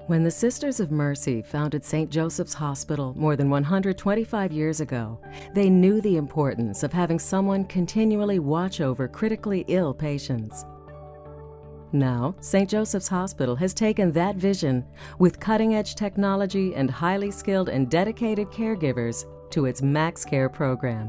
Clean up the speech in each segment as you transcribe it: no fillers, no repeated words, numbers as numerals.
When the Sisters of Mercy founded St. Joseph's Hospital more than 125 years ago, they knew the importance of having someone continually watch over critically ill patients. Now, St. Joseph's Hospital has taken that vision with cutting-edge technology and highly skilled and dedicated caregivers to its MaxCare program.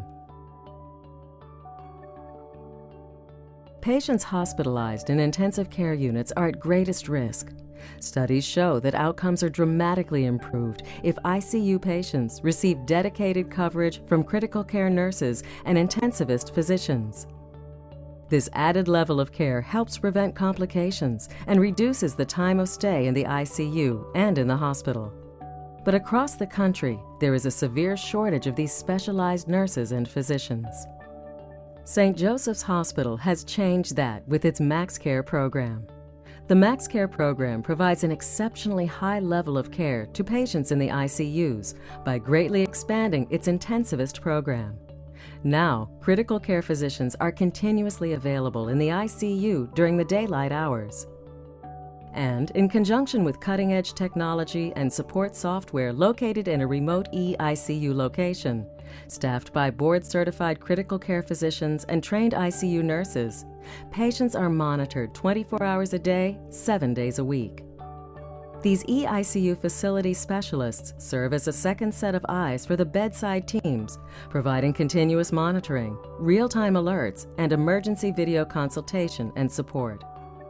Patients hospitalized in intensive care units are at greatest risk. Studies show that outcomes are dramatically improved if ICU patients receive dedicated coverage from critical care nurses and intensivist physicians. This added level of care helps prevent complications and reduces the time of stay in the ICU and in the hospital. But across the country, there is a severe shortage of these specialized nurses and physicians. St. Joseph's Hospital has changed that with its MaxCare program. The MaxCare program provides an exceptionally high level of care to patients in the ICUs by greatly expanding its intensivist program. Now, critical care physicians are continuously available in the ICU during the daylight hours. And in conjunction with cutting-edge technology and support software located in a remote eICU location, staffed by board-certified critical care physicians and trained ICU nurses, patients are monitored 24 hours a day, 7 days a week. These eICU facility specialists serve as a second set of eyes for the bedside teams, providing continuous monitoring, real-time alerts, and emergency video consultation and support.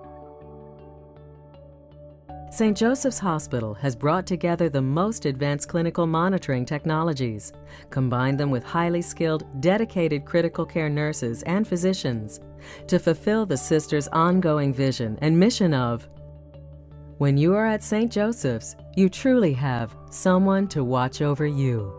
St. Joseph's Hospital has brought together the most advanced clinical monitoring technologies, combined them with highly skilled, dedicated critical care nurses and physicians to fulfill the Sisters' ongoing vision and mission of, when you are at St. Joseph's, you truly have someone to watch over you.